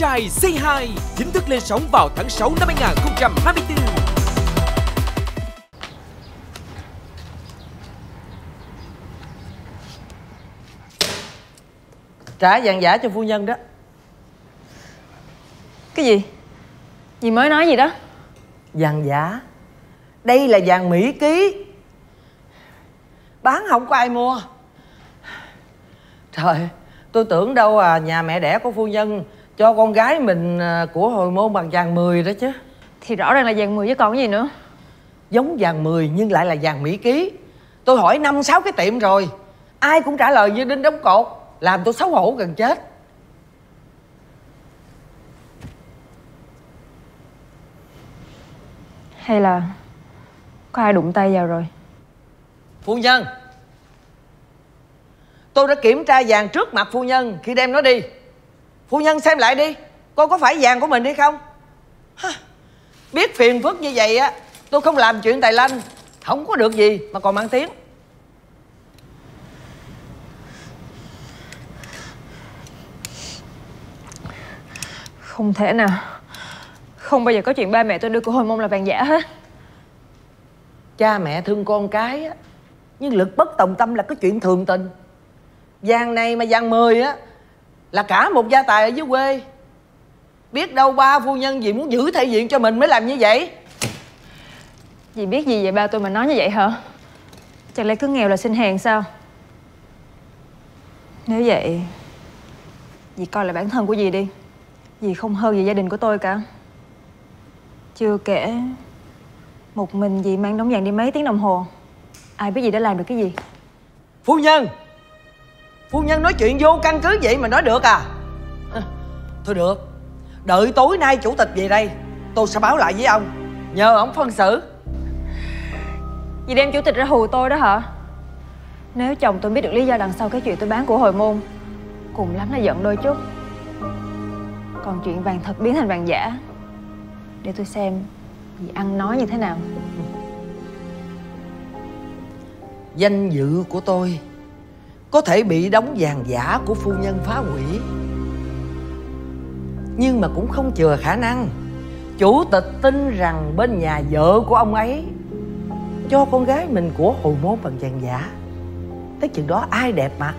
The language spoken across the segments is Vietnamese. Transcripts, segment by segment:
trai Say Hi chính thức lên sóng vào tháng 6 năm 2024. Trả vàng giả cho phu nhân đó. Cái gì? Dì mới nói gì đó? Vàng giả. Đây là vàng Mỹ ký. Bán không có ai mua. Trời, tôi tưởng đâu nhà mẹ đẻ của phu nhân cho con gái mình của hồi môn bằng vàng 10 đó chứ. Thì rõ ràng là vàng 10 chứ còn cái gì nữa. Giống vàng 10 nhưng lại là vàng Mỹ ký. Tôi hỏi 5-6 cái tiệm rồi, ai cũng trả lời như đinh đóng cột, làm tôi xấu hổ gần chết. Hay là có ai đụng tay vào rồi? Phu nhân, tôi đã kiểm tra vàng trước mặt phu nhân khi đem nó đi. Phu nhân xem lại đi, coi có phải vàng của mình hay không. Biết phiền phức như vậy á, tôi không làm chuyện tài lanh, không có được gì mà còn mang tiếng. Không thể nào. Không bao giờ có chuyện ba mẹ tôi đưa của hồi môn là vàng giả hết. Cha mẹ thương con cái á, nhưng lực bất tòng tâm là cái chuyện thường tình. Vàng này mà vàng 10 á là cả một gia tài ở dưới quê. Biết đâu ba phu nhân gì muốn giữ thể diện cho mình mới làm như vậy. Dì biết gì về ba tôi mà nói như vậy hả? Chẳng lẽ cứ nghèo là xin hèn sao? Nếu vậy, dì coi lại bản thân của dì đi. Dì không hơn gì gia đình của tôi cả. Chưa kể, một mình dì mang đống vàng đi mấy tiếng đồng hồ, ai biết dì đã làm được cái gì. Phu nhân, phu nhân nói chuyện vô căn cứ vậy mà nói được à? Thôi được, đợi tối nay chủ tịch về đây, tôi sẽ báo lại với ông, nhờ ông phân xử. Dì đem chủ tịch ra hù tôi đó hả? Nếu chồng tôi biết được lý do đằng sau cái chuyện tôi bán của hồi môn, cùng lắm là giận đôi chút. Còn chuyện vàng thật biến thành vàng giả, để tôi xem dì ăn nói như thế nào. Danh dự của tôi có thể bị đống vàng giả của phu nhân phá hủy, nhưng mà cũng không chừa khả năng chủ tịch tin rằng bên nhà vợ của ông ấy cho con gái mình của hồi môn bằng vàng giả. Tới chừng đó ai đẹp mặt.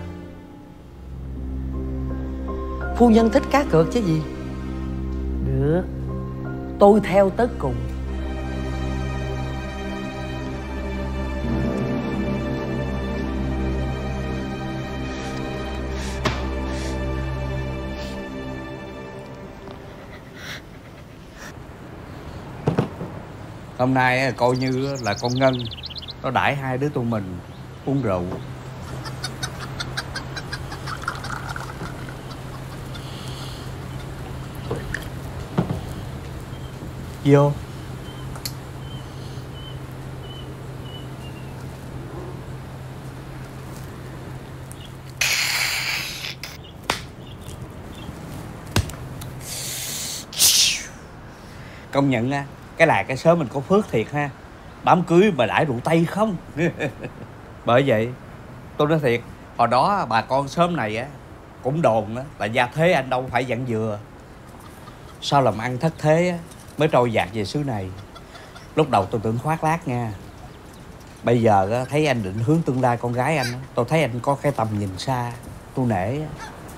Phu nhân thích cá cược chứ gì. Được, tôi theo tới cùng. Hôm nay coi như là con Ngân nó đãi hai đứa tụi mình uống rượu. Vô. Công nhận á, cái sớm mình có phước thiệt ha. Đám cưới mà đãi rượu Tây không. Bởi vậy tôi nói thiệt, hồi đó bà con sớm này á cũng đồn á là gia thế anh đâu phải dặn dừa. Sao làm ăn thất thế á mới trôi dạt về xứ này. Lúc đầu tôi tưởng khoác lác nha. Bây giờ á, thấy anh định hướng tương lai con gái anh á, tôi thấy anh có cái tầm nhìn xa. Tôi nể á.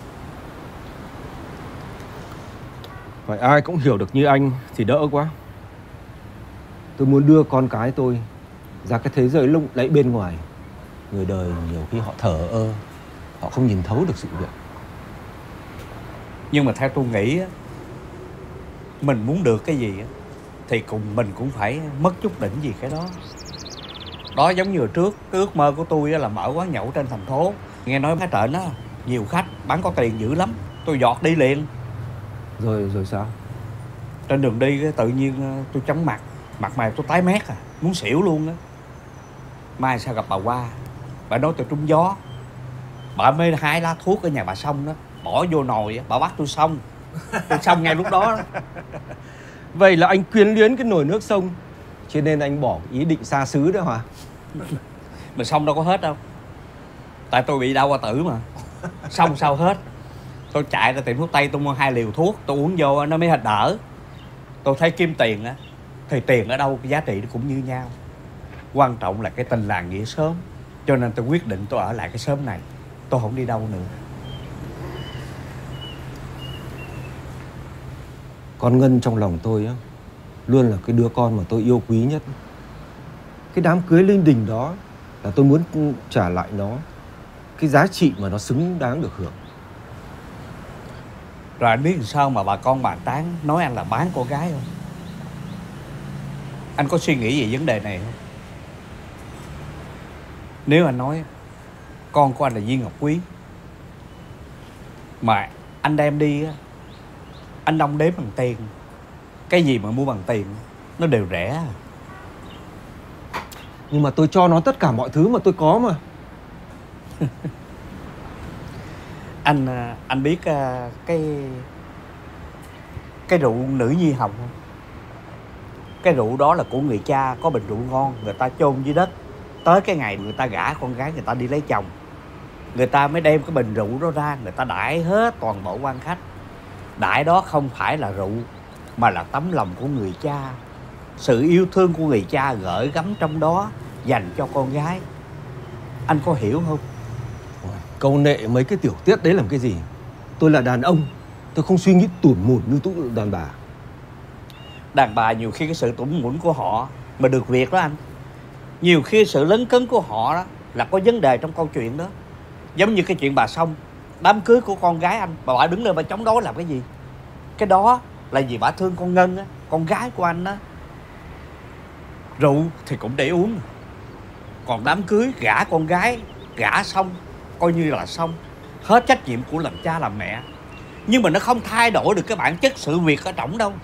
Phải ai cũng hiểu được như anh thì đỡ quá. Tôi muốn đưa con cái tôi ra cái thế giới lung lẫy bên ngoài. Người đời nhiều khi họ thờ ơ, họ không nhìn thấu được sự việc. Nhưng mà theo tôi nghĩ á, mình muốn được cái gì á thì cùng mình cũng phải mất chút đỉnh gì cái đó. Đó giống như hồi trước, cái ước mơ của tôi á là mở quán nhậu trên thành phố. Nghe nói cái trển á nhiều khách, bán có tiền dữ lắm. Tôi giọt đi liền. Rồi sao? Trên đường đi tự nhiên tôi chóng mặt. Mặt mày tôi tái mét muốn xỉu luôn á. Mai sao gặp bà Hoa, bà nói tôi trúng gió. Bà mới hái lá thuốc ở nhà bà xong đó, bỏ vô nồi, bà bắt tôi xong. Tôi xong ngay lúc đó. Vậy là anh quyến luyến cái nồi nước sông, cho nên anh bỏ ý định xa xứ đó hả? Mà xong đâu có hết đâu. Tại tôi bị đau qua tử mà. Xong sao hết. Tôi chạy ra tiệm thuốc tây, tôi mua 2 liều thuốc, tôi uống vô nó mới đỡ. Tôi thấy kiếm tiền á, thì tiền ở đâu cái giá trị nó cũng như nhau. Quan trọng là cái tình làng nghĩa xóm. Cho nên tôi quyết định tôi ở lại cái xóm này, tôi không đi đâu nữa. Con Ngân trong lòng tôi á, luôn là cái đứa con mà tôi yêu quý nhất. Cái đám cưới linh đình đó là tôi muốn trả lại nó cái giá trị mà nó xứng đáng được hưởng. Rồi anh biết làm sao mà bà con bàn tán nói anh là bán con gái không? Anh có suy nghĩ về vấn đề này không? Nếu anh nói con của anh là Viên Ngọc Quý, mà anh đem đi á, anh đong đếm bằng tiền. Cái gì mà mua bằng tiền nó đều rẻ. Nhưng mà tôi cho nó tất cả mọi thứ mà tôi có mà. Anh biết cái rượu nữ nhi hồng không? Cái rượu đó là của người cha, có bình rượu ngon, người ta chôn dưới đất. Tới cái ngày người ta gả con gái người ta đi lấy chồng, người ta mới đem cái bình rượu đó ra, người ta đãi hết toàn bộ quan khách. Đãi đó không phải là rượu, mà là tấm lòng của người cha, sự yêu thương của người cha gửi gắm trong đó dành cho con gái. Anh có hiểu không? Câu nệ mấy cái tiểu tiết đấy làm cái gì? Tôi là đàn ông, tôi không suy nghĩ tủn mủn như tụi đàn bà. Đàn bà nhiều khi cái sự tủn mủn của họ mà được việc đó anh. Nhiều khi sự lấn cấn của họ đó là có vấn đề trong câu chuyện đó. Giống như cái chuyện bà Song, đám cưới của con gái anh, bà đứng lên bà chống đối làm cái gì? Cái đó là vì bà thương con Ngân á, con gái của anh á. Rượu thì cũng để uống, còn đám cưới gả con gái, gả xong coi như là xong, hết trách nhiệm của làm cha làm mẹ. Nhưng mà nó không thay đổi được cái bản chất sự việc ở trỏng đâu.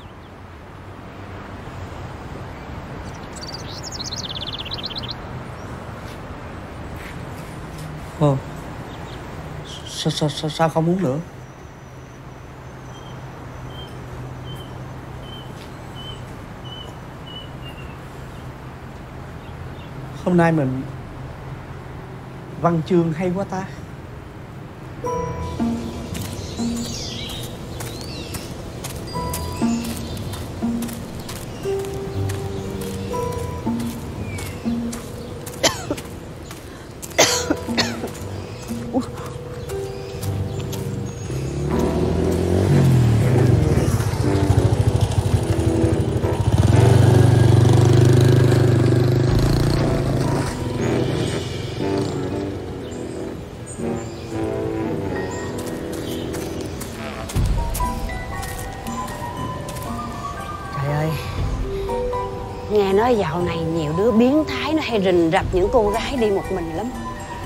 Sao không uống nữa? Hôm nay mình văn chương hay quá ta. Nghe nói dạo này nhiều đứa biến thái nó hay rình rập những cô gái đi một mình lắm.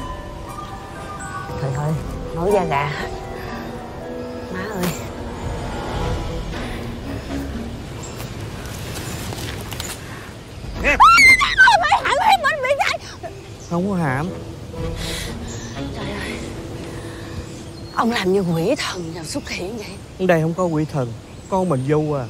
Trời ơi, nổi da gà. Má ơi. Không có hãm. Trời ơi, ông làm như quỷ thần nào xuất hiện vậy? Ở đây không có quỷ thần, con mình du à.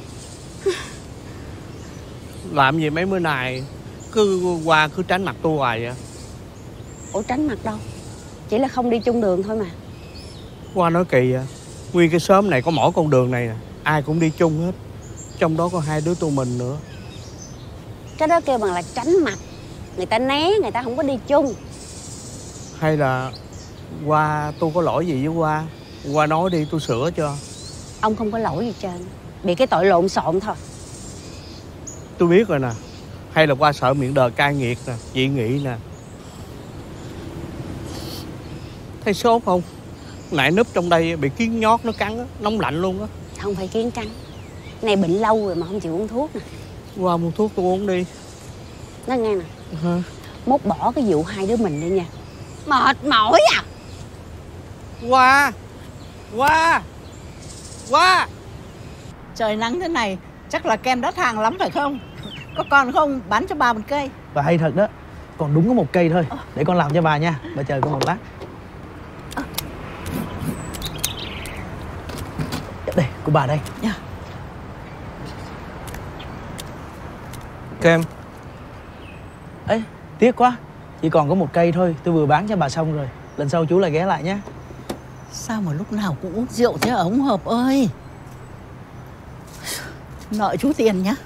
Làm gì mấy bữa này cứ qua cứ tránh mặt tôi hoài vậy? Ủa tránh mặt đâu, chỉ là không đi chung đường thôi mà. Qua nói kỳ à, nguyên cái xóm này có mỗi con đường này nè, ai cũng đi chung hết, trong đó có 2 đứa tụi mình nữa. Cái đó kêu bằng là tránh mặt, người ta né, người ta không có đi chung. Hay là Qua tôi có lỗi gì với Qua nói đi tôi sửa cho. Ông không có lỗi gì trơn, bị cái tội lộn xộn thôi. Tôi biết rồi nè. Hay là Qua sợ miệng đời cai nghiệt nè, dị nghị nè. Thấy sốt không? Nãy núp trong đây bị kiến nhót nó cắn á, nóng lạnh luôn á. Không phải kiến cắn, này bệnh lâu rồi mà không chịu uống thuốc nè. Qua mua thuốc tôi uống đi. Nói nghe nè. Hả? Mốt bỏ cái vụ 2 đứa mình đi nha. Mệt mỏi à. Qua. Trời nắng thế này chắc là kem đắt hàng lắm phải không? Có còn không, bán cho bà một cây. Bà hay thật đó. Còn đúng có 1 cây thôi. Để con làm cho bà nha. Bà chờ con một lát. Đây, của bà đây. Dạ. Kem. Ấy, tiếc quá. Chỉ còn có 1 cây thôi. Tôi vừa bán cho bà xong rồi. Lần sau chú lại ghé lại nhé. Sao mà lúc nào cũng uống rượu thế ông Hợp ơi? Nợ chú tiền nhá.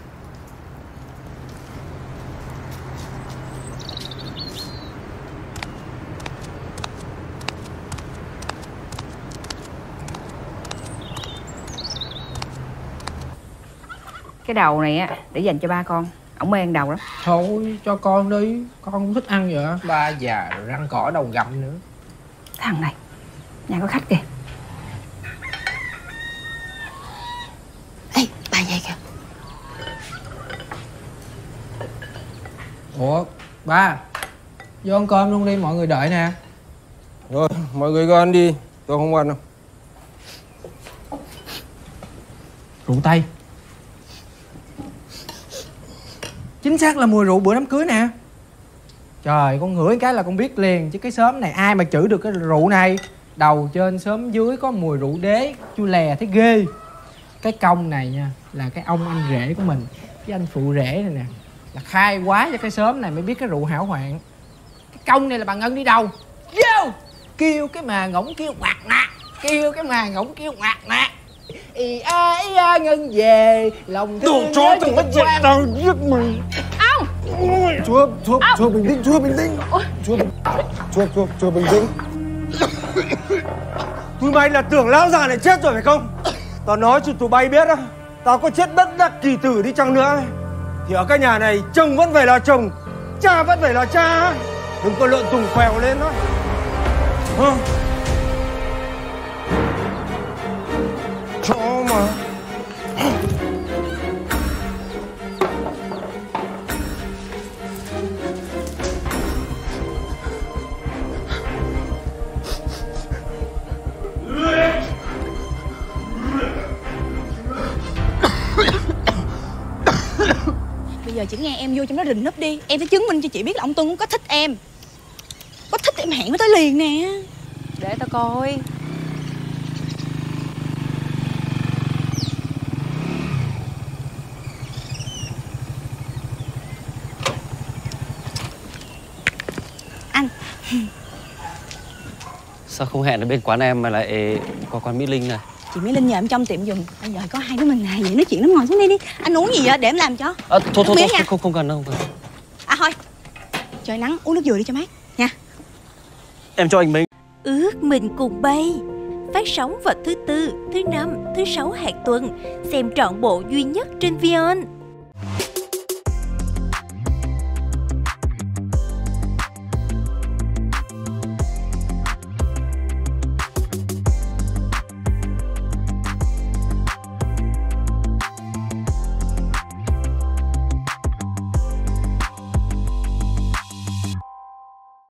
Cái đầu này á để dành cho ba con, ổng mê ăn đầu lắm. Thôi cho con đi, con cũng thích ăn vậy. Ba già rồi răng cỏ đầu gặm nữa. Thằng này, nhà có khách kìa. Ê, bà về kìa. Ủa, ba, vô ăn cơm luôn đi, mọi người đợi nè. Rồi, mọi người cứ ăn đi, tôi không ăn đâu. Rượu Tây. Chính xác là mùi rượu bữa đám cưới nè. Trời, con ngửi cái là con biết liền. Chứ cái xóm này ai mà chữ được cái rượu này. Đầu trên xóm dưới có mùi rượu đế, chua lè thấy ghê. Cái công này nha, là cái ông anh rể của mình, cái anh phụ rể này nè, là khai quá cho cái xóm này mới biết cái rượu hảo hoạn. Cái công này là bà Ngân đi đâu vô kêu cái mà ngỗng kêu quạt nạt, kêu cái mà ngỗng kêu quạt nạt. Ý a Ngân về lòng thương chó thằng mất dạy tao giết mày. Ông Chúa bình tĩnh, chúa bình tĩnh. Chúa bình tĩnh. Tụi bay là tưởng lão già này chết rồi phải không? Tao nói cho tụi bay biết á, tao có chết bất đắc kỳ tử đi chăng nữa thì ở cái nhà này chồng vẫn phải là chồng, cha vẫn phải là cha. Đừng có lợn tùng phèo lên đó. Chó mà. Bây giờ chỉ nghe em vô trong đó rình núp đi. Em sẽ chứng minh cho chị biết là ông Tuấn có thích em. Có thích em hẹn với tới liền nè. Để tao coi. Anh. Sao không hẹn ở bên quán em mà lại qua quán Mỹ Linh này? Chị Mỹ Linh nhờ em trong tiệm dùng. Bây giờ có hai đứa mình này vậy nói chuyện, nó ngồi xuống đây đi. Anh uống gì vậy để em làm cho. Thôi không cần đâu, không cần. À thôi, trời nắng uống nước dừa đi cho mát nha. Em cho anh mấy. Ước mình cùng bay phát sóng vào thứ Tư, thứ Năm, thứ Sáu hàng tuần. Xem trọn bộ duy nhất trên VN.